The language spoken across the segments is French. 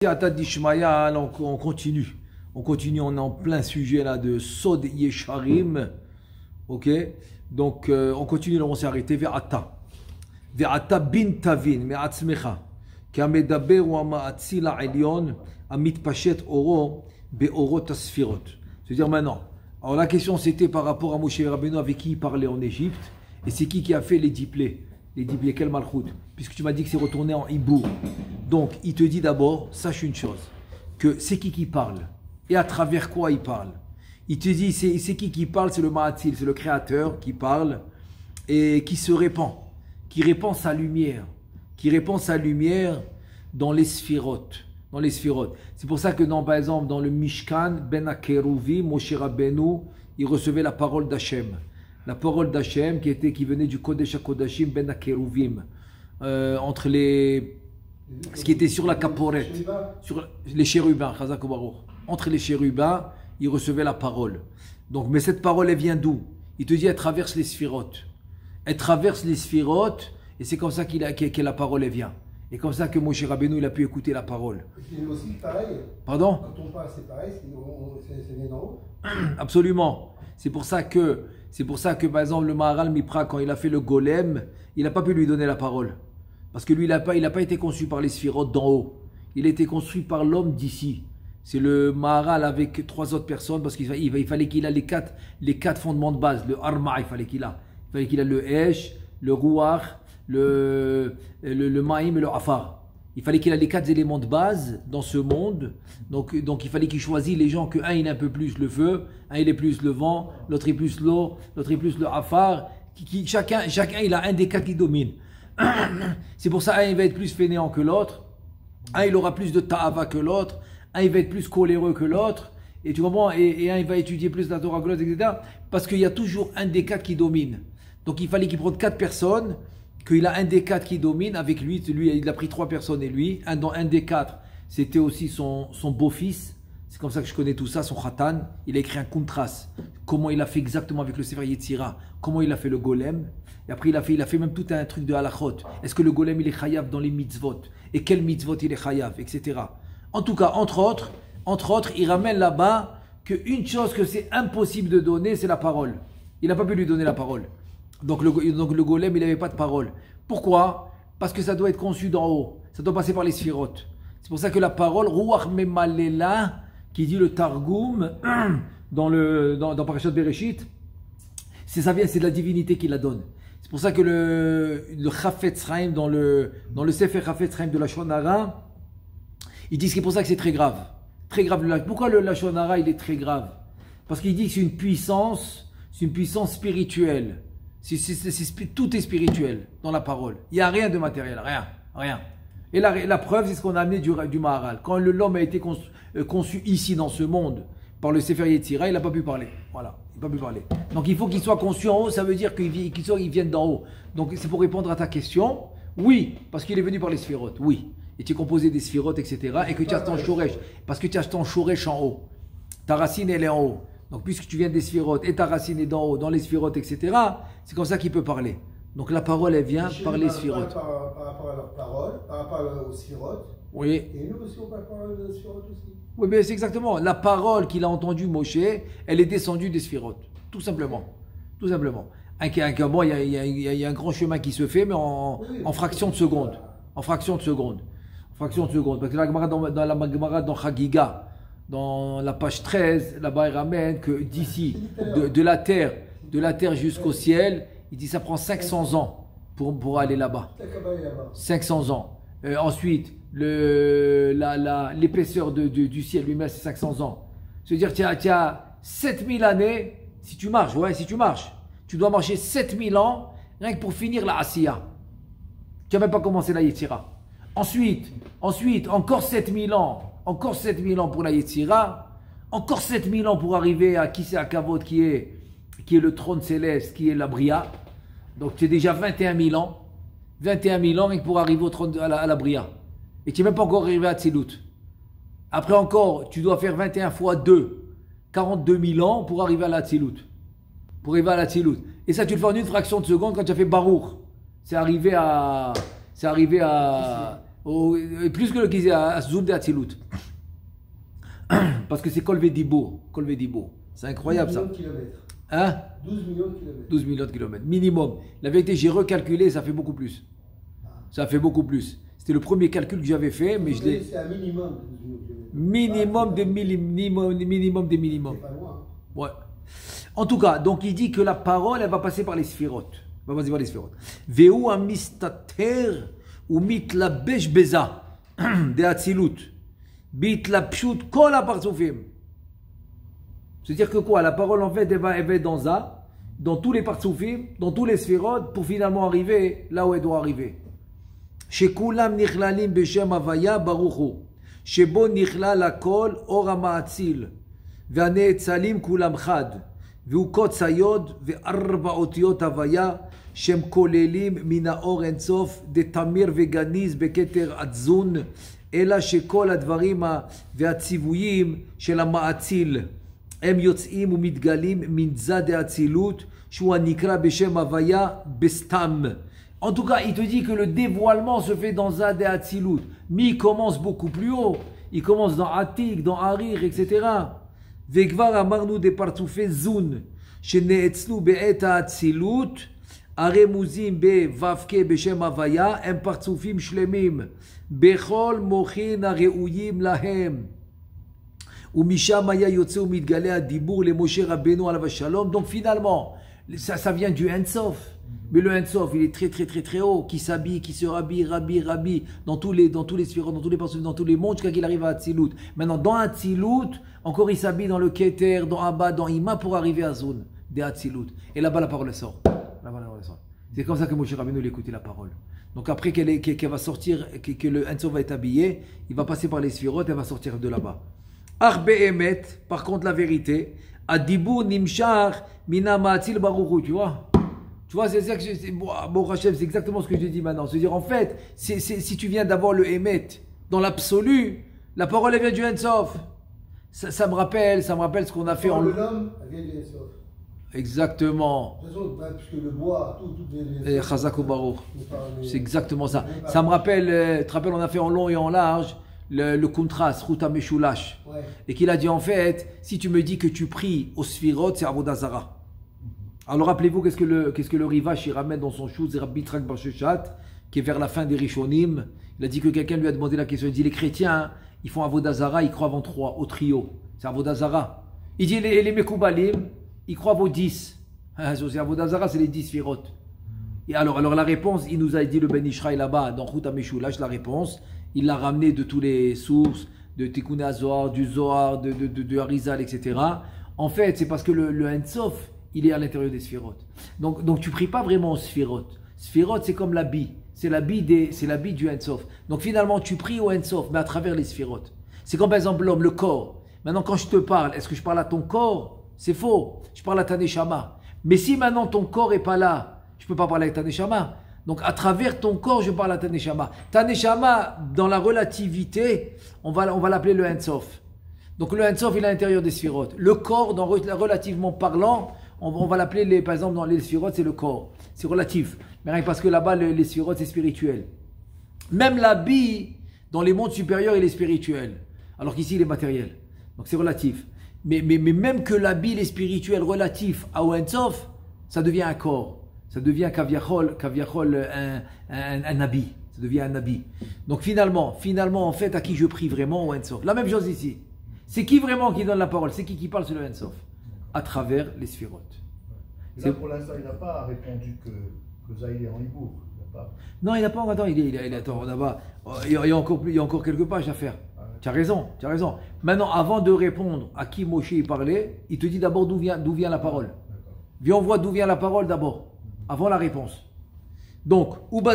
Atad d'Ishmaïa, on continue. On continue, on est en plein sujet là de Sod Yesharim. Ok? Donc, on continue, là, on s'est arrêté. Ve'ata. Ve'ata bin tavin, me'atzmecha. K'amedaber ou ama'atzila elyon, amitpachet oro, be'oro tasfirot. C'est-à-dire maintenant. Alors, la question c'était par rapport à Moshe Rabbeinu avec qui il parlait en Égypte. Et c'est qui a fait les 10 plaies? Les 10 plaies, quel malchout? Puisque tu m'as dit que c'est retourné en hibou. Donc, il te dit d'abord, sache une chose, que c'est qui parle et à travers quoi il parle. Il te dit, c'est qui parle, c'est le Ma'atil, c'est le Créateur qui parle et qui se répand, qui répand sa lumière, dans les sphirotes. C'est pour ça que, par exemple, dans le Mishkan, Ben Akeruvi, Moshe Rabbeinu, il recevait la parole d'Hachem. La parole d'Hachem qui venait du Kodesh HaKodashim Ben Akeruvim, entre ce qui était sur la caporette, sur les chérubins, entre les chérubins, il recevait la parole. Donc, mais cette parole, elle vient d'où? Il te dit, elle traverse les sphirotes. Elle traverse les sphirotes, et c'est comme ça que la parole, elle vient. Et comme ça que Moshe Rabbeinu, il a pu écouter la parole. C'est aussi pareil. Pardon? Quand on parle, c'est pareil, c'est vient d'en haut. Absolument. C'est pour ça que, par exemple, le Maharal Mipra, quand il a fait le golem, il n'a pas pu lui donner la parole. Parce que lui, il n'a pas été conçu par les sphirotes d'en haut. Il a été construit par l'homme d'ici. C'est le Maharal avec 3 autres personnes, parce qu'il fallait qu'il ait les quatre fondements de base. Le Arma, il fallait qu'il ait le Esh, le Ruach, le Maïm et le Afar. Il fallait qu'il ait les 4 éléments de base dans ce monde. Donc il fallait qu'il choisisse les gens, qu'un il est un peu plus le feu, un il est plus le vent, l'autre est plus l'eau, l'autre est plus le Afar. Chacun il a un des 4 qui domine. C'est pour ça un il va être plus fainéant que l'autre, un il aura plus de ta'ava que l'autre, un il va être plus coléreux que l'autre, et tu comprends, et un il va étudier plus la Torah que l'autre, etc. Parce qu'il y a toujours un des 4 qui domine. Donc il fallait qu'il prenne 4 personnes, qu'il a un des 4 qui domine avec lui, il a pris 3 personnes et lui, dans un des 4, c'était aussi son beau-fils, c'est comme ça que je connais tout ça, son khatan, il a écrit un kuntras, comment il a fait exactement avec le Sefer Yetzira, comment il a fait le golem, et après il a fait même tout un truc de halachot, est-ce que le golem il est chayav dans les mitzvot, et quel mitzvot il est chayav, etc. En tout cas, entre autres, il ramène là-bas qu'une chose que c'est impossible de donner, c'est la parole. Il n'a pas pu lui donner la parole. Donc le golem, il n'avait pas de parole. Pourquoi? Parce que ça doit être conçu d'en haut. Ça doit passer par les sphirotes. C'est pour ça que la parole, Ruach Memalela, qui dit le Targum, dans Parashat Bereshit, c'est de la divinité qui la donne. C'est pour ça que le Chafetz Chaim, dans le Sefer Chafetz Chaim de la Lashon Hara, il dit que c'est pour ça que c'est très grave. Très grave. Pourquoi le Lashon Hara, il est très grave? Parce qu'il dit que c'est une puissance spirituelle. Tout est spirituel dans la parole. Il n'y a rien de matériel, rien. Et la preuve, c'est ce qu'on a amené du Maharal. Quand l'homme a été conçu ici dans ce monde par le Sefer Yetzira, il n'a pas pu parler. Voilà, il n'a pas pu parler. Donc il faut qu'il soit conçu en haut, ça veut dire qu'il vienne d'en haut. Donc c'est pour répondre à ta question. Oui, parce qu'il est venu par les sphirotes, oui. Et tu es composé des sphirotes, etc. Et que tu as ton shoresh. Parce que tu as ton shoresh en haut. Ta racine, elle est en haut. Donc, puisque tu viens des sphirotes et ta racine est d'en haut, dans les sphirotes, etc., c'est comme ça qu'il peut parler. Donc, la parole, elle vient par les sphirotes. Par rapport à leur parole, par rapport aux sphirotes. Oui. Et nous aussi, on parle par rapport aux sphirotes aussi. Oui, mais c'est exactement. La parole qu'il a entendue, Moshe, elle est descendue des sphirotes. Tout simplement. Tout simplement. Il y a un grand chemin qui se fait, mais en fraction de seconde. En fraction de seconde. Parce que la Gemara dans Chagiga, dans la page 13, là-bas, il ramène que d'ici, de la terre jusqu'au ciel, il dit ça prend 500 ans pour aller là-bas. 500 ans. Ensuite, l'épaisseur du ciel lui-même, c'est 500 ans. C'est-à-dire, tu as 7000 années, si tu marches, tu dois marcher 7000 ans, rien que pour finir la Asiya. Tu n'as même pas commencé la Yetzira. Ensuite, encore 7000 ans pour la Yetzira, encore 7000 ans pour arriver à Kisei HaKavod, qui est le trône céleste, qui est la Bria. Donc tu es déjà 21 000 ans rien que pour arriver au trône à la Bria. Et tu n'es même pas encore arrivé à Tzilut. Après encore, tu dois faire 21 fois 2, 42 000 ans pour arriver à la Tzilut. Et ça, tu le fais en une fraction de seconde quand tu as fait Baruch. C'est arrivé à Plus que le Gizé, à Zoum de Hatzilut. Parce que c'est Kolve Dibo. C'est incroyable ça. 12 millions de kilomètres. Hein? 12 millions de kilomètres. 12 millions de kilomètres. Minimum. La vérité, j'ai recalculé, ça fait beaucoup plus. Ça fait beaucoup plus. C'était le premier calcul que j'avais fait, mais je l'ai. C'est un minimum de 12 millions de kilomètres. Minimum des minimums. C'est pas loin. Ouais. En tout cas, donc il dit que la parole, elle va passer par les sphirotes. Elle va passer par les sphirotes. Veu amistater ou mitlabesh beza de Hatzilut. Bitlapshut kol apartsufim. C'est-à-dire que quoi? La parole, en fait, elle va être dans tous les partsoufim, dans tous les sphirotes, pour finalement arriver là où elle doit arriver. Shekulam nichlalim beshem avaya baruchu. Shebo nichlal akol or ha'ma'atzil. והנאצלים כולם חד, והוא קוץ היוד וארבע אותיות הוויה שהם כוללים מן האור אינסוף דתמיר וגניז בכתר עצזון, אלא שכל הדברים והציוויים של המאציל הם יוצאים ומתגלים מן צד האצילות שהוא הנקרא בשם הוויה בסתם. En tout cas, il te dit que le dévoilement se fait dans Zad et Hatzilut. Mais il commence beaucoup plus haut. Il commence dans Atik, dans Harir, etc. וכבר אמרנו דפרצופי זון שנאצלו בעת האצילות הרמוזים בו"ק בשם הוויה הם פרצופים שלמים בכל מוחין הראויים להם ומשם היה יוצא ומתגלה הדיבור למשה רבנו עליו השלום. Donc finalement ça vient du Ein-Sof. Mais le Ein-Sof, il est très haut, qui s'habille, qui se rhabille dans tous les sphirotes, dans tous les parcelles, dans tous les mondes, jusqu'à qu'il arrive à Hatzilut. Maintenant, dans Hatzilut, encore il s'habille dans le Keter, dans Abba, dans Ima, pour arriver à Zone, des Hatzilut. Et là-bas, la parole sort. C'est comme ça que Moshe Rabbeinu écoutait la parole. Donc après qu'elle va sortir, que le Ein-Sof va être habillé, il va passer par les sphirotes, elle va sortir de là-bas. Arbe Emet, par contre, la vérité, Adibou Nimshar, Mina Ma'atzil Baruchu, tu vois? Tu vois, c'est exactement ce que je dis maintenant. C'est-à-dire, en fait, si tu viens d'avoir le Emet dans l'absolu, la parole elle vient du Ein-Sof. Ça me rappelle ce qu'on a fait en l'homme, elle vient du Ein-Sof. Exactement. De toute façon, puisque le bois, tout vient du Et Ein-Sof. Chazak ou Baruch. C'est exactement ça. Ça me rappelle, tu te rappelles, on a fait en long et en large le contraste, Ruta Meshulash. Ouais. Et qu'il a dit, en fait, si tu me dis que tu pries au Sphirot, c'est Avodah Zarah. Alors rappelez-vous qu'est-ce que le Rivash il ramène dans son chou, c'est Rabbi Trak Bar Sheshat, qui est vers la fin des Rishonim. Il a dit que quelqu'un lui a demandé la question. Il dit les chrétiens, ils font Avodah Zarah, ils croient en 3, au trio. C'est Avodah Zarah. Il dit les Mekoubalim, ils croient aux 10. C'est Avodah Zarah, c'est les 10 Sphirot. Et alors la réponse, il nous a dit le Ben Ishraï là-bas, dans Chut HaMeshulash, la réponse, il l'a ramené de toutes les sources, de Tikkun HaZohar, du Zohar, de Harizal, etc. En fait, c'est parce que le Ein-Sof, il est à l'intérieur des sphirotes. Donc tu pries pas vraiment aux sphirotes. Sphirotes, c'est comme l'habit. C'est l'habit du Ein-Sof. Donc finalement, tu pries au Ein-Sof, mais à travers les sphirotes. C'est comme par exemple l'homme, le corps. Maintenant, quand je te parle, est-ce que je parle à ton corps? C'est faux. Je parle à ta neshama. Mais si maintenant ton corps est pas là, je peux pas parler avec ta neshama. Donc à travers ton corps, je parle à ta neshama. Ta neshama, dans la relativité, on va l'appeler le Ein-Sof. Donc le Ein-Sof, il est à l'intérieur des sphirotes. Le corps, relativement parlant, on va l'appeler, par exemple, dans les sphirotes, c'est le corps. C'est relatif. Mais parce que là-bas, les sphirotes, c'est spirituel. Même l'habit, dans les mondes supérieurs, il est spirituel. Alors qu'ici, il est matériel. Donc c'est relatif. Mais même que l'habit, il est spirituel, relatif à Ein-Sof, ça devient un corps. Ça devient kaviachol un habit. Ça devient un habit. Donc finalement, en fait, à qui je prie vraiment au Ein-Sof. La même chose ici. C'est qui vraiment qui donne la parole? C'est qui parle sur le Ein-Sof? À travers les sphirotes. Là, pour l'instant, il n'a pas répondu que Zahir est en Hibour. Non, il n'a pas encore. Attends, attends, là-bas. Il y a encore quelques pages à faire. Tu as raison. Maintenant, avant de répondre à qui Moshe y parlait, il te dit d'abord d'où vient la parole. Viens, on voit d'où vient la parole d'abord, avant la réponse. Donc, donc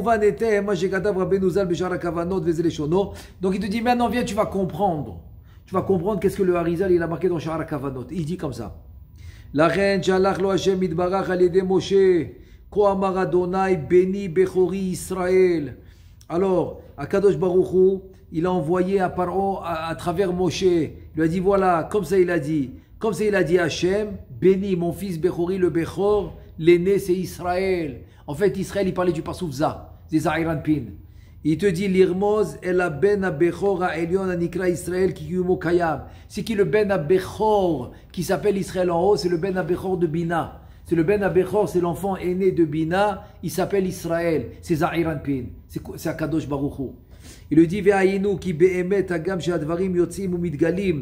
il te dit maintenant, viens, tu vas comprendre. Tu vas comprendre qu'est-ce que le Harizal il a marqué dans Sha'ar HaKavanot. Il dit comme ça. La reine Shalach lo Hashem mitbarach al yedei Moshe ko amar Adonai beni bechori Israël. Alors, Akadosh Baruch Hu, il a envoyé à Paro à travers Moshe. Il lui a dit voilà, comme ça il a dit Hashem, béni mon fils Bechori le Bechor, l'aîné c'est Israël. En fait, Israël il parlait du Passouf Za, des Zairan Pin. Il te dit l'irmoz et la ben abechor a Elion anikra Israël qui yumo kayam. C'est qui le ben abechor qui s'appelle Israël en haut? C'est le ben abechor de Bina. C'est le ben abechor, c'est l'enfant aîné de Bina. Il s'appelle Israël. C'est Zahir Anpin. C'est Akadosh Baruch Hu. Il le dit ve'ayinu ki be'emet agam she'advarim yotzim u'mitgalim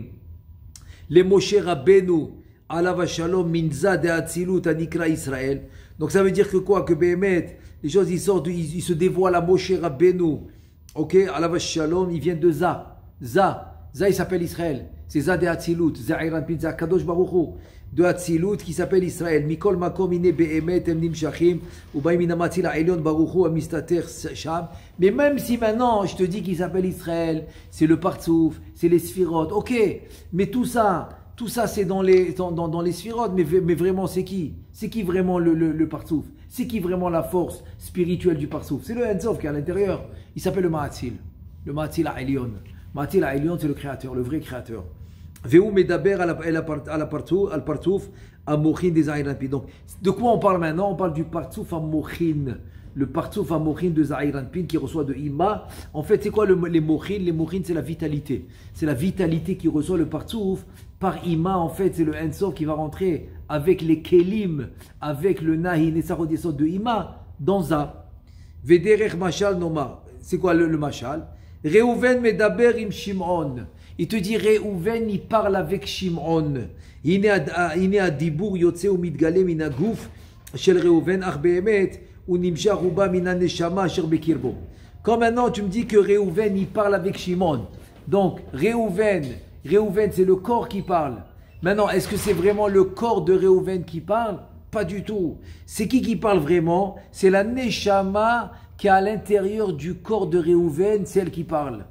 le Moshe Rabbeinu alav shalom minza de atzilut anikra Israël. Donc ça veut dire que quoi? Que be'emet les choses, ils sortent, ils se dévoilent à Moshe Rabbeinu. Ok, alav shalom, ils viennent de Za. Za, il s'appelle Israël. C'est Za de Atzilut. Zahir Anpin, c'est Akadosh Baruch Hu. De Atzilut qui s'appelle Israël. Mikol makom ine be'emet em nimshachim. Ubaim inamatzil ha'elyon Baruch Hu amistater sham. Mais même si maintenant je te dis qu'il s'appelle Israël, c'est le Partsouf, c'est les Sphirot. Ok, mais tout ça c'est dans les Sphirot. Mais vraiment, c'est qui? C'est qui vraiment le Partsouf? C'est qui vraiment la force spirituelle du Partsouf? C'est le Ensof qui est à l'intérieur. Il s'appelle le Ma'atzil. Le Ma'atzil ha'elyon. Ma'atzil ha'elyon, c'est le créateur, le vrai créateur. Ve'u medaber al Partsouf amochin des Zahir Anpin. Donc, de quoi on parle maintenant? On parle du Partsouf amochin. Le Partsouf amochin de Zahir Anpin qui reçoit de Ima. En fait, c'est quoi les mochin? Les mochin, c'est la vitalité. C'est la vitalité qui reçoit le Partsouf par Ima. En fait, c'est le Ensof qui va rentrer avec les Kelim, avec le Nahi Nesarod Yesod de Ima dans Za. Vederech Mashal Noma. C'est quoi le Mashal? Reuven medaber im Shimon. Il te dit Reuven, il parle avec Shimon. Hine adibur yotze u mitgale min aguf shel Reuven ach be'emet u nimshach ruba min haneshama asher bekirbo. Quand maintenant tu me dis que Reuven il parle avec Shimon. Donc Reuven c'est le corps qui parle. Maintenant, est-ce que c'est vraiment le corps de Reuven qui parle? Pas du tout. C'est qui parle vraiment? C'est la neshama qui est à l'intérieur du corps de Reuven, celle qui parle.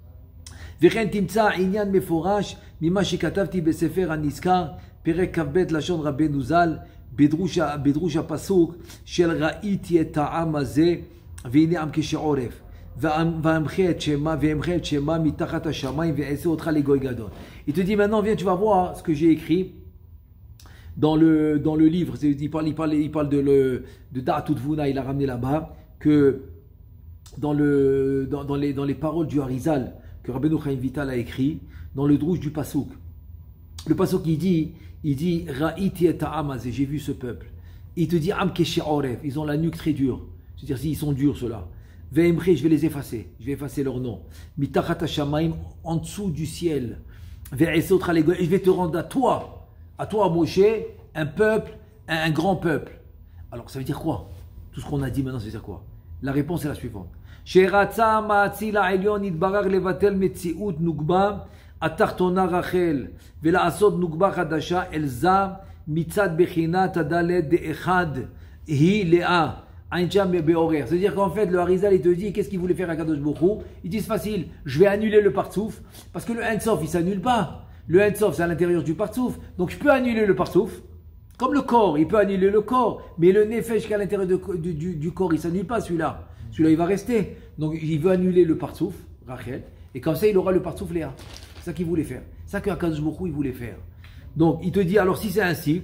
וכן תמצא עניין מפורש ממה שכתבתי בספר הנזכר, פרק כ"ב לשון רבנו ז"ל, בדרוש הפסוק של ראיתי את העם הזה והנה עם כשעורף ואמחה את שמה מתחת השמיים ואעשה אותך לגוי גדול. Il te dit maintenant viens tu vas voir ce que j'ai écrit dans le livre. Il parle de Da'at Utvuna, il a ramené là-bas que dans les paroles du Harizal que Rabbeinu Chaim Vital a écrit dans le Drouche du Pasuk. Le Pasuk il dit Ra'iti et ha'am hazeh, j'ai vu ce peuple. Il te dit Am keshe'oref, ils ont la nuque très dure. C'est-à-dire ils sont durs ceux-là. Ve'emre, je vais les effacer, je vais effacer leur nom. Mitachat ha'shamayim, en dessous du ciel. Ve'eseh otra legoy, je vais te rendre à toi Moshe, un peuple, un grand peuple. Alors ça veut dire quoi? Tout ce qu'on a dit maintenant, ça veut dire quoi? La réponse est la suivante. שרצה המאציל העליון יתברר לבטל מציאות נוגבה התחתונה רחל ולעשות נוגבה חדשה אל זה מצד בחינת הדלת דאחד היא לאה עין שם בעורר. C'est-à-dire qu'en fait le Harizal il te dit qu'est-ce qu'il voulait faire à Kadosh Baruch Hu? Il dit c'est facile, je vais annuler le Partsouf parce que le Ensof il s'annule pas. Le Ensof c'est à l'intérieur du Partsouf, donc je peux annuler le Partsouf. Comme le corps, il peut annuler le corps, mais le Nefesh qui est à l'intérieur du corps, il ne s'annule pas celui-là. Celui-là, il va rester. Donc, il veut annuler le Partsouf, Rachel, et comme ça, il aura le Partsouf Léa. C'est ça qu'il voulait faire. C'est ça qu'Akadosh Baruch Hu, il voulait faire. Donc, il te dit, alors si c'est ainsi,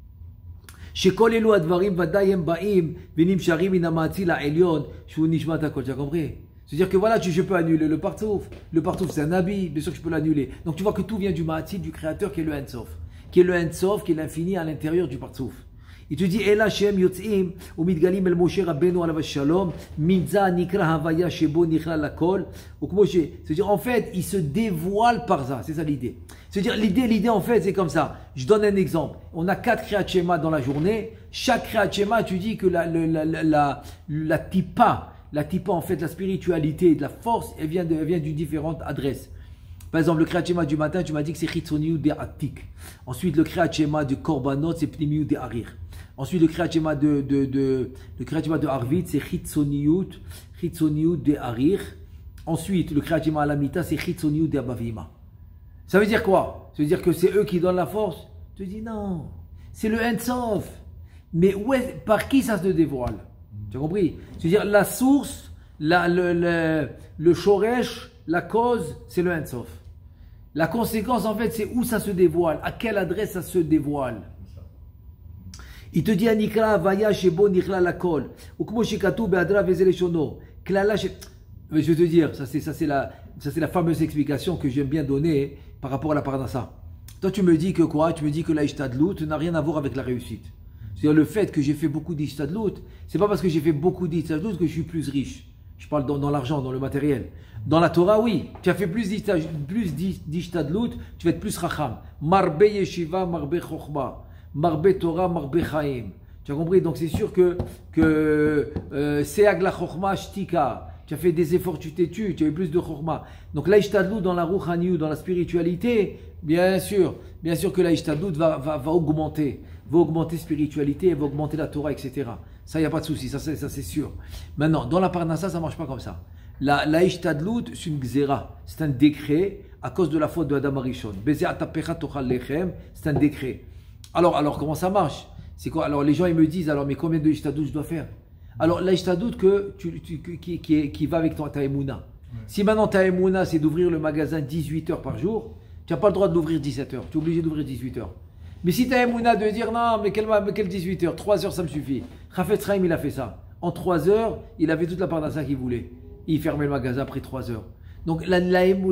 Shekol elu advarim vadayem ba'im venim sharim min ha'ma'atzil ha'elyon shu nishmat hakol. Tu as compris? C'est-à-dire que voilà, je peux annuler le Partsouf. Le Partsouf, c'est un habit, bien sûr que je peux l'annuler. Donc, tu vois que tout vient du Ma'atzil, du créateur qui est le Ensof. Qui est le Ensof, qui est l'infini à l'intérieur du Partsouf. Il te dit, Ela Shem Yotzim, ou Midgalim El Moshe Rabbeinu alav shalom, Minza Nikra Havaya Shebo Nikra Lakol, ou Moshe. C'est-à-dire, en fait, il se dévoile par ça. C'est ça l'idée. C'est-à-dire, l'idée, en fait, c'est comme ça. Je donne un exemple. On a 4 Kriyat Shema dans la journée. Chaque Kriyat Shema, tu dis que la tipa, en fait, la spiritualité, de la force, elle vient d'une différente adresse. Par exemple, le Kriyat Shema du matin, tu m'as dit que c'est Chitzoniut de Atik. Ensuite, le Kriyat Shema de Korbanot, c'est Pnimiut de Harir. Ensuite, le Kriyat Shema de Arvit, c'est Chitzoniut de Harir. Ensuite, le Kriyat Shema Alamita, c'est Chitzoniut de Abavima. Ça veut dire quoi? Ça veut dire que c'est eux qui donnent la force? Je te dis non. C'est le Ensof. Mais par qui ça se dévoile? Tu as compris? C'est-à-dire la source, le Shoresh, la cause, c'est le Ensof. La conséquence, en fait, c'est où ça se dévoile, à quelle adresse ça se dévoile. Il te dit Anikra Vaya Shebo Nichla Lakol. Ou comme Shikatu Beadra Vezeleshono. Mais je vais te dire, ça c'est la fameuse explication que j'aime bien donner par rapport à la parnassa. Toi tu me dis que quoi? Tu me dis que la ishtadlout n'a rien à voir avec la réussite. C'est-à-dire le fait que j'ai fait beaucoup d'ishtadlout, c'est pas parce que j'ai fait beaucoup d'ishtadlout que je suis plus riche. Je parle dans l'argent, dans le matériel. Dans la Torah, oui, tu as fait plus d'ishtadlout, tu vas être plus racham. Marbe yeshiva, marbe chokhma, marbe Torah, marbe chaim. Tu as compris? Donc c'est sûr que seag la chokhma shtika. Tu as fait des efforts, tu t'es tu as eu plus de chokhma. Donc la ishtadlout dans la rouchaniou, dans la spiritualité, bien sûr que la ishtadlout va augmenter spiritualité, elle va augmenter la Torah, etc. Ça, il n'y a pas de souci, ça c'est sûr. Maintenant, dans la parnassa, ça ne marche pas comme ça. La ishtadlout, c'est une gzera, c'est un décret à cause de la faute de Adam Arishon. C'est un décret. Alors, comment ça marche? C'est quoi? Alors, les gens, ils me disent, alors, mais combien de ishtadlout je dois faire? Alors, la ishtadlout qui va avec ta émouna. Ouais. Si maintenant ta émouna, c'est d'ouvrir le magasin 18 heures par jour, tu n'as pas le droit de l'ouvrir 17 heures. Tu es obligé d'ouvrir 18 heures. Mais si tu as émouna de dire, non, mais quel 18 heures? 3 heures, ça me suffit. Chafetz Chaim, il a fait ça. En 3 heures, il avait toute la parnassa qu'il voulait. Il fermait le magasin après 3 heures. Donc, la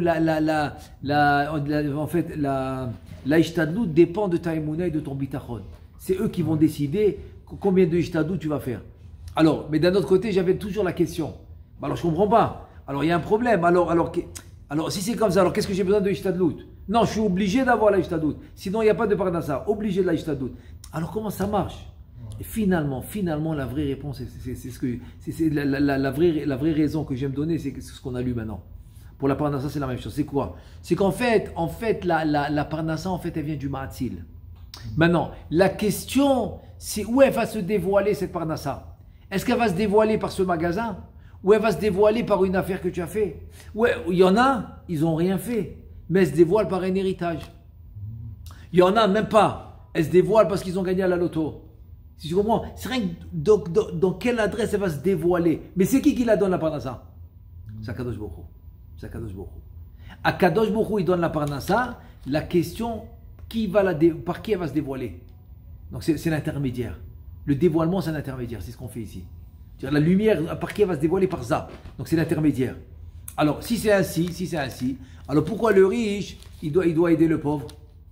ishtadlout dépend de ta émouna et de ton bitachon. C'est eux qui vont décider combien de ishtadlout tu vas faire. Alors, mais d'un autre côté, j'avais toujours la question. Alors, je ne comprends pas. Alors, il y a un problème. Alors, si c'est comme ça, alors qu'est-ce que j'ai besoin de ishtadlout? Non, je suis obligé d'avoir la ishtadlout. Sinon, il n'y a pas de parnassa. Obligé de la ishtadlout. Alors, comment ça marche? Et finalement, la vraie réponse, c'est la vraie raison que j'aime donner, c'est ce qu'on a lu maintenant. Pour la parnassa, c'est la même chose. C'est quoi? C'est qu'en fait, la parnassa, en fait, elle vient du ma'atzil. Maintenant, la question, c'est où elle va se dévoiler, cette parnassa? Est-ce qu'elle va se dévoiler par ce magasin? Ou elle va se dévoiler par une affaire que tu as fait? Ouais, il y en a, ils n'ont rien fait, mais elle se dévoile par un héritage. Il y en a, même pas. Elle se dévoile parce qu'ils ont gagné à la loto. Si tu comprends, c'est rien que dans quelle adresse elle va se dévoiler. Mais c'est qui la donne la parnassa? C'est Akadosh Baruch Hu. Akadosh Baruch Hu, il donne la parnassa. La question, par qui elle va se dévoiler? Donc c'est l'intermédiaire. Le dévoilement, c'est un intermédiaire, c'est ce qu'on fait ici. La lumière, par qui elle va se dévoiler? Par ça. Donc c'est l'intermédiaire. Alors, si c'est ainsi, alors pourquoi le riche, il doit aider le pauvre?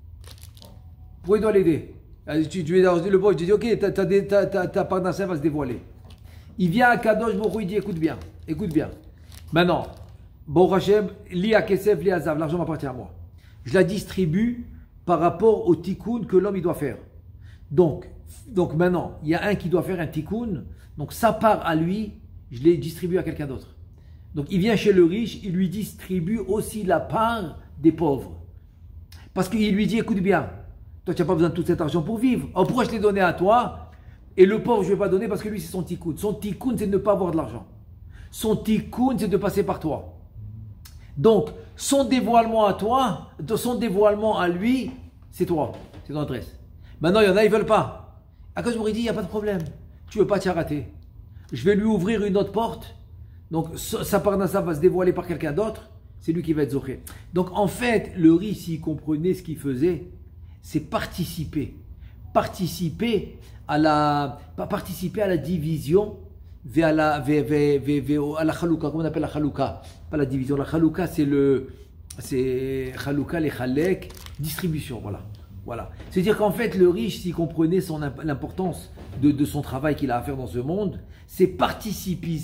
Pourquoi il doit l'aider? Tu lui as dit le pauvre, tu dis, ok, ta parnassa va se dévoiler. Il vient à Kadosh Baruch Hu, il dit, écoute bien. Maintenant, Baruch Hashem, li a kesef, li azav, l'argent m'appartient à moi. Je la distribue par rapport au tikkun que l'homme il doit faire. Donc maintenant, il y a un qui doit faire un tikkun, donc sa part à lui, je l'ai distribué à quelqu'un d'autre. Donc il vient chez le riche, il lui distribue aussi la part des pauvres. Parce qu'il lui dit, écoute bien, toi tu n'as pas besoin de tout cet argent pour vivre. Alors pourquoi je l'ai donné à toi? Et le pauvre je ne vais pas donner parce que lui c'est son tikkun. Son tikkun c'est de ne pas avoir de l'argent. Son tikkun c'est de passer par toi. Donc son dévoilement à toi, son dévoilement à lui, c'est toi, c'est ton adresse. Maintenant il y en a, ils ne veulent pas. À cause il dit, il n'y a pas de problème. Tu ne veux pas t'y rater. Je vais lui ouvrir une autre porte. Donc, sa parnassa va se dévoiler par quelqu'un d'autre. C'est lui qui va être zoché. Donc, en fait, le riche, s'il comprenait ce qu'il faisait, c'est participer. Participer à la division vers à la chalouka. Comment on appelle la chalouka? Pas la division. La chalouka, c'est chalouka, les chalek, distribution. Voilà. C'est-à-dire qu'en fait, le riche, s'il comprenait l'importance de son travail qu'il a à faire dans ce monde, c'est participer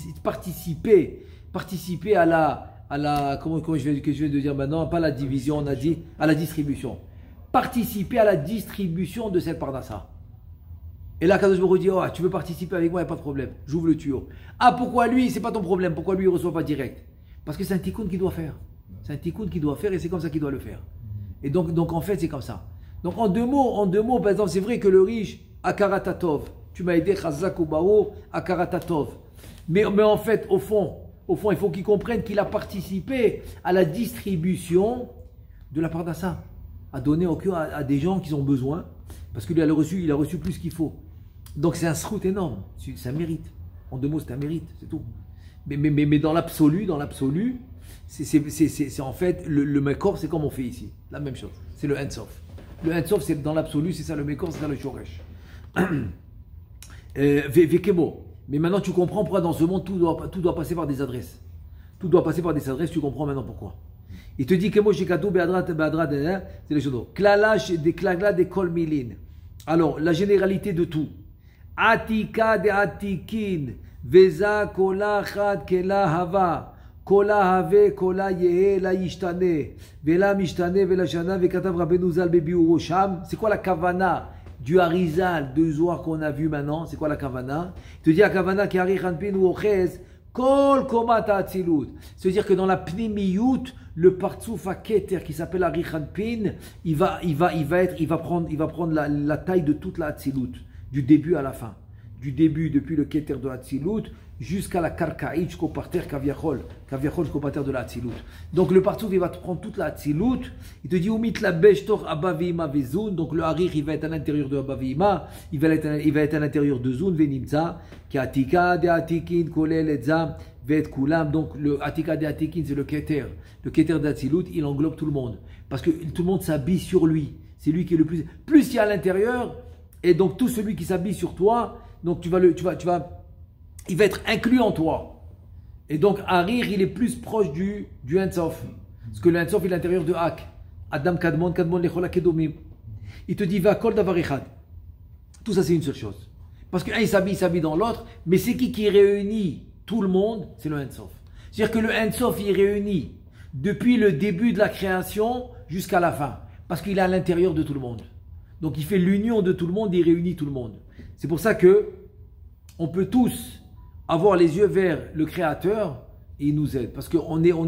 à la comment je vais dire maintenant, pas la division, on a dit, à la distribution. Participer à la distribution de cette parnassa. Et là, Kadosh Baruch Hu dit, oh, tu veux participer avec moi, il n'y a pas de problème, j'ouvre le tuyau. Ah, pourquoi lui, c'est pas ton problème, pourquoi lui, il ne reçoit pas direct? Parce que c'est un tikkun qu'il doit faire. C'est un tikkun qu'il doit faire et c'est comme ça qu'il doit le faire. Et donc en fait, c'est comme ça. Donc en deux mots, par exemple, c'est vrai que le riche, akaratatov, tu m'as aidé, chazak ou bao, akaratatov. Mais en fait, au fond, il faut qu'il comprenne qu'il a participé à la distribution de la parnassa, à donner au cœur à des gens qui ont besoin, parce qu'il a reçu plus qu'il faut. Donc c'est un srout énorme, c'est un mérite. En deux mots, c'est un mérite, c'est tout. Mais dans l'absolu, c'est en fait, le mekor, c'est comme on fait ici, la même chose, c'est le Ein-Sof. Le Ein-Sof, c'est dans l'absolu, c'est ça le Mekor, c'est ça le Shoresh. Vekemo. Mais maintenant, tu comprends pourquoi dans ce monde, tout doit passer par des adresses. Tout doit passer par des adresses, tu comprends maintenant pourquoi. Il te dit que moi, Shekatu, Be'adrat, c'est les choses. Klalash, des klagla, des kol milin. Alors, la généralité de tout. Atika de atikin, Veza, kola, chad, kela, hava. Kola, have, kola, yehe, la yishtane. Vela, mishtane, vela, shana, vekatav, rabbeinu zal, bebi, urosham. C'est quoi la kavana du Harizal, de Zohar qu'on a vu maintenant? C'est quoi la kavana? Il te dit la kavana qui arrive, Hanpin ou Ochez. Kol komata atzilut. C'est-à-dire que dans la pnimiyut, le partsouf keter qui s'appelle Arichan Pin, il va prendre la taille de toute la atzilut, du début à la fin. Du début, depuis le keter de atzilut, jusqu'à la karkaït, jusqu'au parterre kaviachol jusqu'au parterre de la atzilut. Donc le partsouf, il va te prendre toute la atzilut. Il te dit, umit la beshtor abavima vezun. Donc le harir, il va être à l'intérieur de abavima, il va être à l'intérieur de zun, venimza, ki atika de atikin, kolel etza, vet kulam. Donc le atika de atikin, c'est le keter. Le keter d'atzilut, il englobe tout le monde. Parce que tout le monde s'habille sur lui. C'est lui qui est le plus. Plus il y a à l'intérieur, et donc tout celui qui s'habille sur toi, donc il va être inclus en toi. Et donc, Harir, il est plus proche du Ein-Sof. Parce que le Ein-Sof est l'intérieur de Hak. Adam Kadmon, Kadmon Lechola Kedomim. Il te dit, va kol davar echad. Tout ça, c'est une seule chose. Parce qu'un, il s'habille dans l'autre. Mais c'est qui réunit tout le monde? C'est le Ein-Sof. C'est-à-dire que le Ein-Sof, il réunit depuis le début de la création jusqu'à la fin. Parce qu'il est à l'intérieur de tout le monde. Donc, il fait l'union de tout le monde, il réunit tout le monde. C'est pour ça que on peut tous avoir les yeux vers le Créateur et il nous aide. Parce qu'on est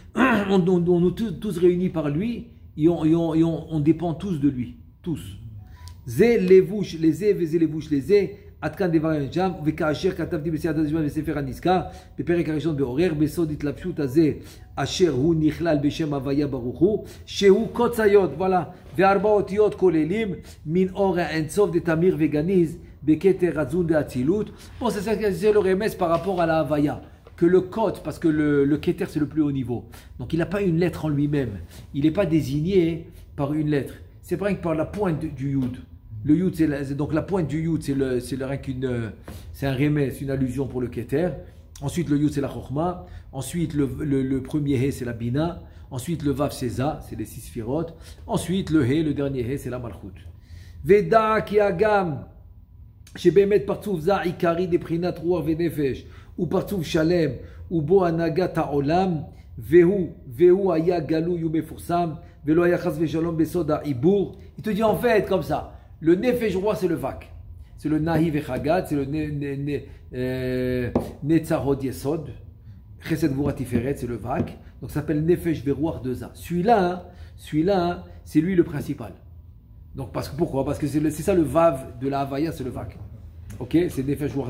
tous réunis par lui et on dépend tous de lui. Tous. Zé levouch, les zé, vezé levouch, les zé, atkan devar jam, vekaasher katavdi b'siyad hazman v'sefer aniska, beperek harishon be'orer, besod itlapshut hazé, asher hu nichlal b'shem havaya baruchu, shehu kotzayot, voilà, ve'arba otiyot kolelim, min or ha'ensof de tamir veganiz, beketer hazun de atzilut. Bon, c'est le remès par rapport à la havaya. Que le kot, parce que le keter c'est le plus haut niveau. Donc il n'a pas une lettre en lui-même. Il n'est pas désigné par une lettre. C'est pas rien que par la pointe du yud. Le yud, donc la pointe du yud, c'est un remès, une allusion pour le keter. Ensuite, le yud, c'est la chokhma. Ensuite, le premier he, c'est la bina. Ensuite, le vav, c'est za, c'est les 6 sphirot. Ensuite, le he, le dernier he, c'est la malchut. Veda ki agam, shebemet partsouf za ikari de prinat ruach venefesh, ou partsouf shalem, ou bo anagat ha'olam, vehu aya galou yumefursam, velo aya chas veshalom besoda ibur. Il te dit en fait comme ça. Le nefesh roi, c'est le vak. C'est le nahi vechagat, c'est le netzarod yesod. Chesed gvura tiferet, c'est le vak. Donc ça s'appelle nefesh veruach de za. Celui-là, c'est lui le principal. Donc pourquoi? Parce que c'est ça le vav de la havaya, c'est le vak. Ok, c'est nefesh ruach,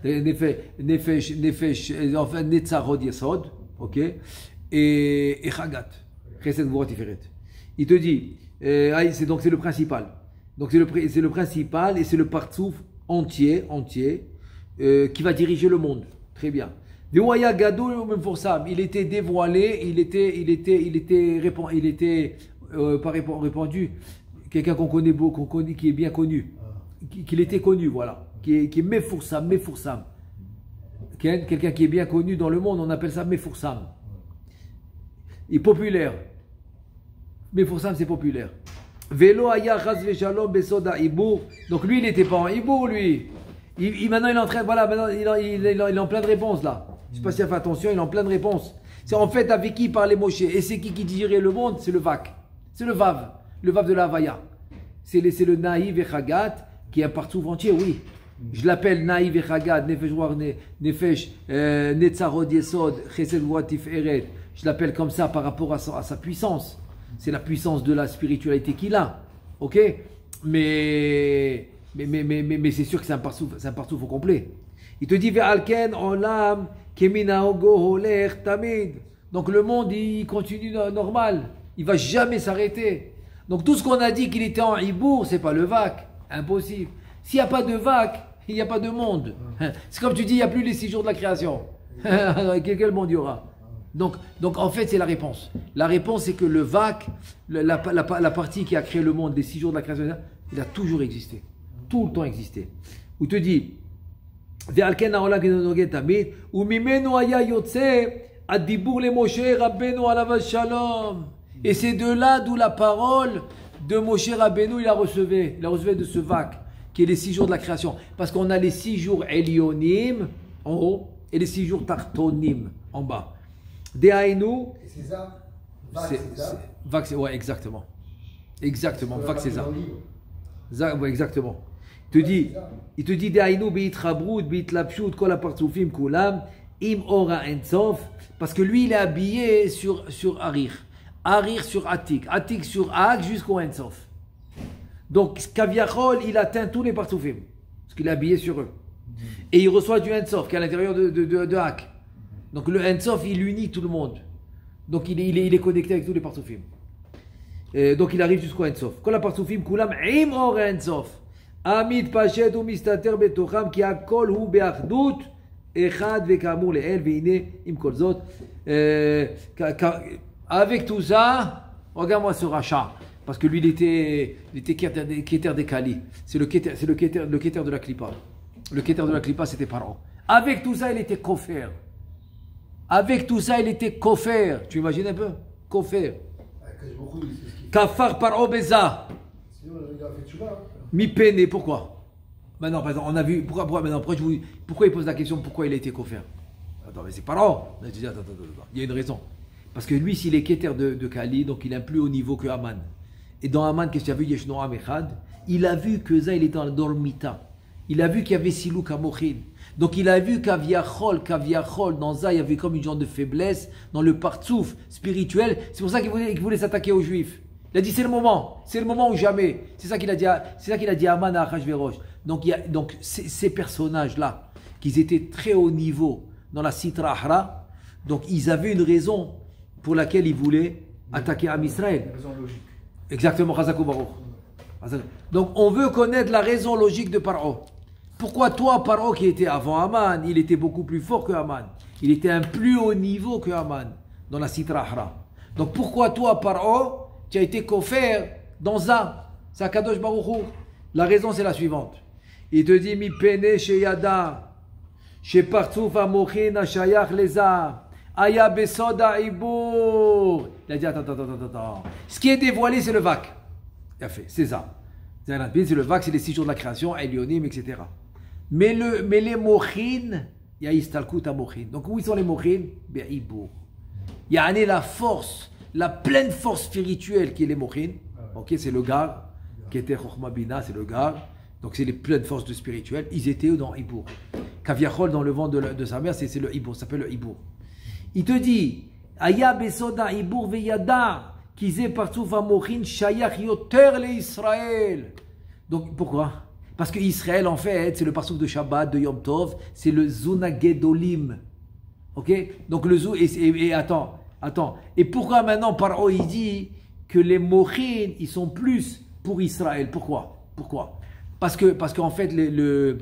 nefesh, enfin netzarod yesod. Ok, et chagat. Chesed gvura tiferet. Il te dit, donc c'est le principal. Donc c'est le principal et c'est le partsouf entier, qui va diriger le monde. Très bien. Il était dévoilé, il était pas répandu. Quelqu'un qu'on connaît beaucoup, qui est bien connu, qu'il était connu, voilà, qui est mefursam. Quelqu'un qui est bien connu dans le monde, on appelle ça mefursam. Il est populaire. Mefursam, c'est populaire. Velo aya chas veshalom besoda ibour. Donc lui, il n'était pas en ibour, lui. Maintenant, il est en train, voilà, maintenant, il est en plein de réponses, là. Je ne sais pas si il a fait attention, il est en plein de réponses. C'est en fait avec qui parlait Moshe. Et c'est qui dirigeait le monde? C'est le vak. C'est le vav de la havaya. C'est le naïv et chagat qui est un partout entier, oui. Je l'appelle naïv et chagat, nefesh ruach, nefesh, netzarod yesod, chesed gvura tiferet. Je l'appelle comme ça par rapport à sa puissance. C'est la puissance de la spiritualité qu'il a. Ok? Mais c'est sûr que c'est un partout au complet. Il te dit Ve'alken olam keminaogo holer tamid. Donc le monde, il continue normal. Il ne va jamais s'arrêter. Donc tout ce qu'on a dit qu'il était en hibour, c'est pas le vak. Impossible. S'il n'y a pas de vak, il n'y a pas de monde. C'est comme tu dis, il n'y a plus les 6 jours de la création. Quel monde il y aura? Donc en fait, c'est la réponse. La réponse, c'est que le vak, la partie qui a créé le monde des 6 jours de la création, il a toujours existé. Tout le temps existé. Où te dit, Ve'alken ha'olam keminaogo tamid, u'mimenu haya yotze Adibour le Moshe Rabbeinu alav shalom. Et c'est de là d'où la parole de Moshe Rabbeinu il a reçu de ce vac, qui est les 6 jours de la création. Parce qu'on a les 6 jours Elionim en haut et les 6 jours Tartonim en bas. Dehainu. Et c'est ça. Vac, c'est ouais, exactement. Exactement, vac, c'est ça. Ouais, exactement. Il te dit Dehainu beit chabrut, beit lapshut, kol apartzufim kulam, im ora ensof. Parce que lui, il est habillé sur Arir. Arir sur Atik. Atik sur Ag jusqu'au ensof. Donc, Kaviachol, il atteint tous les partzufim. Parce qu'il est habillé sur eux. Et il reçoit du ensof qui est à l'intérieur de Ag. Donc, le ensof, il unit tout le monde. Donc, il est connecté avec tous les partzufim. Donc, il arrive jusqu'au ensof. Kol apartzufim kulam, im ora ensof. Amid pachet ou mistater betocham ki akol hu beachdut echad vekamur leel veine im kol zot. Avec tout ça, regarde-moi ce rachat, parce que lui il était Keter des Kali. C'est le Keter de la Klippa. Le Keter de la Klippa c'était Paro. Avec tout ça il était Kofer. Avec tout ça il était Kofer. Tu imagines un peu? Kofer. Kafar Paro Beza. Sinon il a fait tchouva. Mi peiné, pourquoi? Maintenant, par exemple, on a vu. Pourquoi il pose la question pourquoi il a été Kofer? Attends, mais c'est pas là. Attends. Il y a une raison. Parce que lui, s'il est Keter de Kali, donc il est un plus haut niveau que Haman. Et dans Haman, qu'est-ce qu'il a vu? Yeshno Amechad. Il a vu que ça, il était dans le Mita. Il a vu qu'il y avait Silou Kamochin. Donc il a vu qu'Aviachol, dans ça, il y avait comme une genre de faiblesse dans le partsouf spirituel. C'est pour ça qu'il voulait s'attaquer aux Juifs. Il a dit c'est le moment ou jamais. C'est ça qu'il a dit à Haman à Achashverosh. Donc ces personnages-là, qui étaient très haut niveau dans la Sitra Ahra, donc ils avaient une raison pour laquelle ils voulaient attaquer Am Israël. Une raison logique. Exactement, Chazakou Baruch. Donc on veut connaître la raison logique de Paro. Pourquoi toi, Paro, qui était avant Haman, il était beaucoup plus fort que Haman. Il était un plus haut niveau que Haman dans la Sitra Ahra. Donc pourquoi toi, Paro, tu as été Kofer dans ça? C'est Akadosh Baruch Hu. La raison c'est la suivante. Il te dit Mi pene sheyada, shepartzuf amochin ashayach leza, aya besoda ibur. Il a dit attends. Ce qui est dévoilé c'est le vac. Il a fait, c'est ça. C'est le vac, c'est les 6 jours de la création, Elionim, etc. Mais les mochin, il y a istalkut amochin. Donc où sont les mochin? Bien ibur. Il y a la force. La pleine force spirituelle qui est les mochin, ok, c'est le gar, qui était Chochma Bina, c'est le gar, donc c'est les pleines forces de spirituel, ils étaient dans Ibour. Kaviachol dans le ventre de sa mère, c'est le Ibour, ça s'appelle le Ibour. Il te dit, Aya besoda Ibour veyada, kizé partout va mochin, shayach yoter le Israël. Donc pourquoi? Parce que Israël, en fait, c'est le parsouk de Shabbat, de Yom Tov, c'est le Zuna Gedolim. Ok? Donc le Zou, et attends. Et pourquoi maintenant Paro il dit que les Mochin ils sont plus pour Israël? Pourquoi? Parce qu'en fait le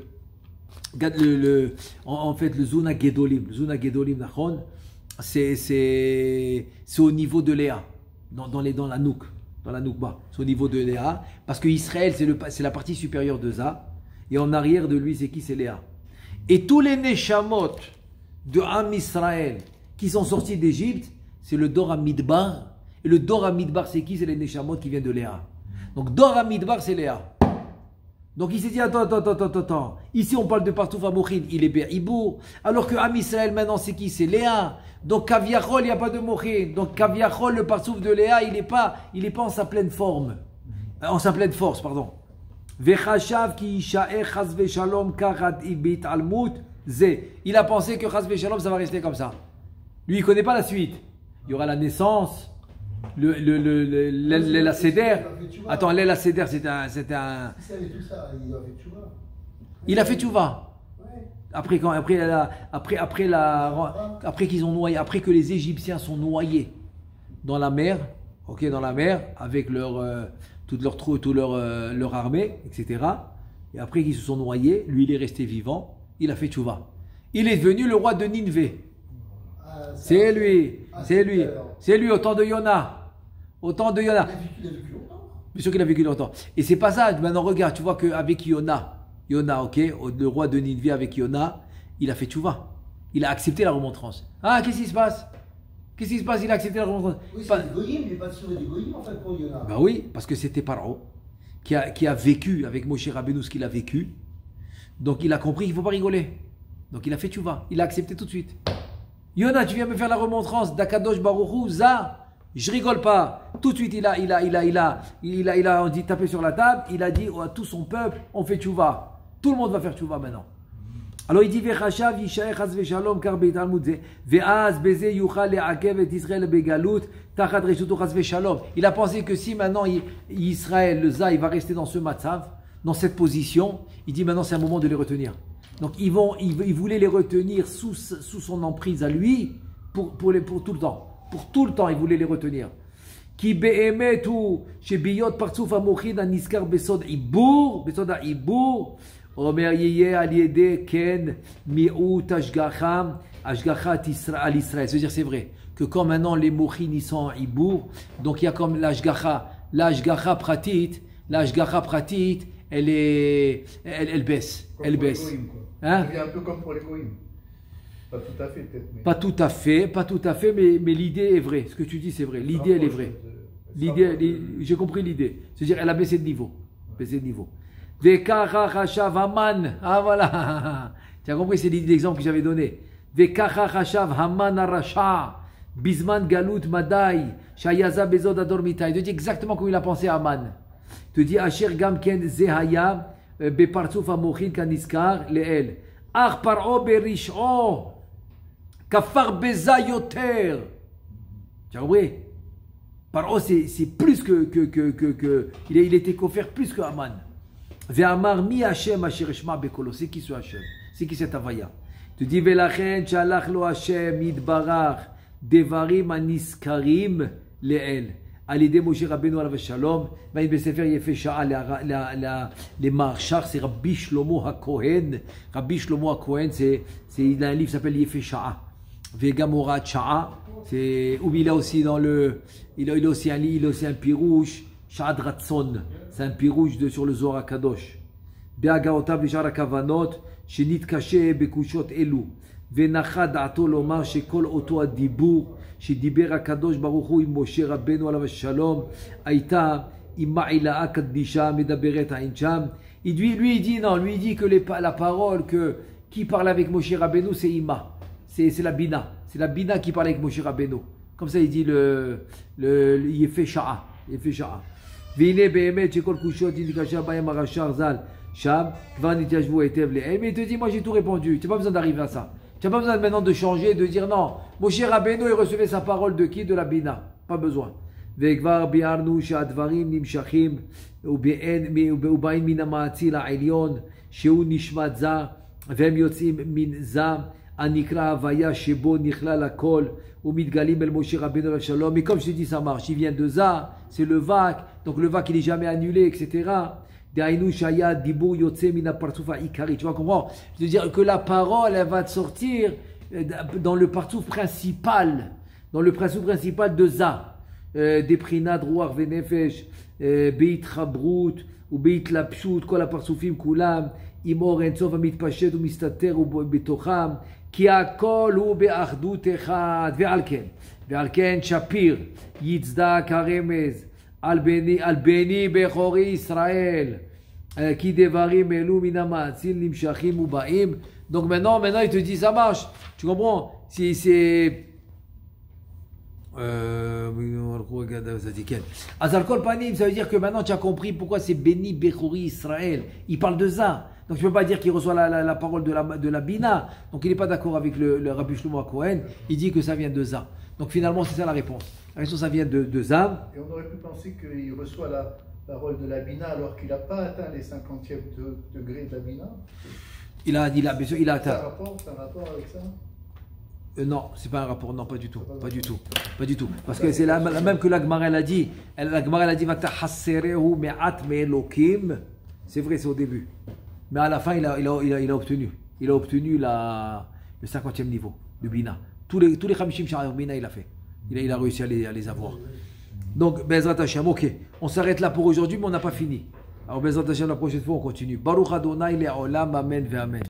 Zuna Gedolim Nachon, c'est au niveau de Léa, dans la Nouk, bas, c'est au niveau de Léa, parce que Israël c'est la partie supérieure de Ça, et en arrière de lui c'est qui? C'est Léa. Et tous les Neshamot de Am Israël qui sont sortis d'Égypte, c'est le Dor HaMidbar. Et le Dor HaMidbar, c'est qui? C'est les Neshamot qui viennent de Léa. Donc Dor HaMidbar, c'est Léa. Donc il s'est dit, attends. Ici, on parle de Partouf HaMochin, il est Be'Ibour. Alors que Am Israël, maintenant, c'est qui? C'est Léa. Donc Kaviachol, il n'y a pas de Mochin. Donc Kaviachol, le Partouf de Léa, il n'est pas en sa pleine forme. En sa pleine force, pardon. Vechachav ki yisha'eh chas v'shalom karat ibit almut ze. Il a pensé que chas v'shalom, ça va rester comme ça. Lui, il ne connaît pas la suite. Il y aura la naissance, la Seder. Attends, la Seder, c'était un. Il a fait tchouva. Après qu'ils ont noyé, après que les Égyptiens sont noyés dans la mer, avec toute leur armée, etc. Et après qu'ils se sont noyés, lui il est resté vivant, il a fait tchouva. Il est devenu le roi de Ninvé. C'est lui, au temps de Yona. Bien sûr qu'il a vécu longtemps. Et c'est pas ça. Maintenant, regarde, tu vois qu'avec Yona, ok, le roi de Ninvé avec Yona, il a fait tchouva. Il a accepté la remontrance. Ah, qu'est-ce qui se passe? Qu'est-ce qui se passe? Il a accepté la remontrance. Oui, c'est des goyim, il n'est pas sûr des goyim en fait pour Yona. Ben oui, parce que c'était Paro qui a vécu avec Moshe Rabbeinu ce qu'il a vécu. Donc il a compris qu'il ne faut pas rigoler. Donc il a fait tchouva. Il a accepté tout de suite. Yona, tu viens me faire la remontrance d'Akadosh Baruch Hu, Za, je rigole pas. Tout de suite, il a on dit taper sur la table. Il a dit à tout son peuple, on fait tchouva. Tout le monde va faire tchouva maintenant. Alors il dit Vechashav yishaer chas veshalom kar beitalmud ze ve'az beze yuchal le'akev et Israël begalut tachat reshuto chas veshalom. Il a pensé que si maintenant Israël, le Za, il va rester dans ce matzav, dans cette position, il dit maintenant c'est un moment de les retenir. Donc il voulait les retenir sous son emprise à lui pour tout le temps. Pour tout le temps, il voulait les retenir. Ki be'emetu shebiyot partsuf amochin aniskar besod ibur Omer yeye al yede ken mi'ut ashgacham ashgachat al Israël. C'est-à-dire c'est vrai que comme maintenant les mochin ils sont en ibour, donc il y a comme l'ashgacha pratit, elle baisse. Elle baisse. Hein? Il est un peu comme pour les goïms. Pas tout à fait, peut-être. Mais... Pas tout à fait, mais l'idée est vraie. Ce que tu dis, c'est vrai. L'idée, elle est vraie. J'ai compris l'idée. C'est-à-dire, elle a baissé de niveau. Vekacha chashav Haman. Ah voilà. Tu as compris, c'est l'exemple que j'avais donné. Vekacha chashav Haman arasha. Bisman galut madai. Shayaza bezod ador mitai. Il te dit exactement comme il a pensé à Haman. Il te dit Asher gam ken zehaya. Bepartsuf amochin kaniskar leel. Ar paro berish'o. Kafar beza yoter. Tu as compris? Paro c'est plus que il était offert plus que Haman. Ve'amar mi Hashem asher eshma bekolo. C'est qui ce Hashem? C'est qui cet Havaya? Tu dis velachen shalach lo Hashem yitbarach devarim aniskarim leel. על ידי משה רבנו עליו השלום, ואני בספר יפה שעה למרש"ח, c'est רבי שלמה הכהן. רבי שלמה הכהן, il a un livre qui s'appelle יפה שעה. וגם הוראת שעה, il a aussi dans le, il a aussi un livre, il a aussi un pirouche, שעת רצון, c'est un pirouche sur le זוהר הקדוש. בהגעותיו לשאר הכוונות, שנתקשה בקושות אלו, ונחה דעתו לומר שכל אותו הדיבור, שדיבר הקדוש ברוך הוא עם משה רבנו עליו השלום, הייתה עם מעילאה קדישה מדברת עין שם. Lui il dit que la parole qui parle avec Moshe Rabbeinu c'est Ima, c'est la Bina, c'est la Bina qui parle avec Moshe Rabbeinu. Comme ça il dit le יפה שעה. והנה באמת שכל קושות נתקשה בהם הרש"ר ז"ל שם כבר נתיישבו היטב להם. Mais il te dit moi j'ai tout répondu, tu n'as pas besoin d'arriver à ça. Tu n'as pas besoin maintenant de changer, de dire non. Moshe Rabbeinu, il recevait sa parole de qui? De la Bina. Pas besoin. וכבר ביארנו שהדברים נמשכים ובאים מן המאציל העליון שהוא נשמת זה והם יוצאים מן זה הנקרא הוויה שבו נכלל הכל ומתגלים אל משה רבנו לשלום. Mais comme je te dis ça marche, il vient de ça, c'est le vac, donc le vac il n'est jamais annulé, etc. דהיינו שהיה דיבור יוצא מן הפרצוף העיקרי. Tu vas comprendre? Je veux dire que la parole elle va te sortir dans le parcours principal, de ça, des prinat ruach venefesh, בהתחברות ובהתלבשות כל הפרצופים כולם עם אור אינסוף המתפשט ומסתתר בתוכם כי הכל הוא באחדות אחד. ועל כן שפיר יצדק הרמז על בני בכורי ישראל כי דברים אלו מן המאציל נמשכים ובאים. Donc maintenant il te dit ça marche, tu comprends? Si c'est Azal Kol Panim, ça veut dire que maintenant tu as compris pourquoi c'est béni Bechori Israël. Il parle de ça. Donc tu ne peux pas dire qu'il reçoit la parole de la Bina. Donc il n'est pas d'accord avec le Rabbi Shlomo Cohen. Il dit que ça vient de ça. Donc finalement c'est ça la réponse. La réponse ça vient de ça. Et on aurait pu penser qu'il reçoit la parole de la Bina alors qu'il n'a pas atteint les 50e degrés de la Bina. Il a atteint. C'est un rapport avec ça? Non, c'est pas un rapport, non, pas du tout. Parce que c'est la même que la Gemara elle a dit. La Gemara elle a dit Vatahasserehu me'at me'elokim. C'est vrai, c'est au début. Mais à la fin, il a obtenu le 50e niveau de Bina. Tous les Chamishim Sha'ar Bina, il a fait. Il a réussi à les avoir. Donc, Bezrat Hashem, ok. On s'arrête là pour aujourd'hui, mais on n'a pas fini. Alors, Bezrat Hashem, la prochaine fois, on continue. Baruch Adonai le'olam, amen ve'amen.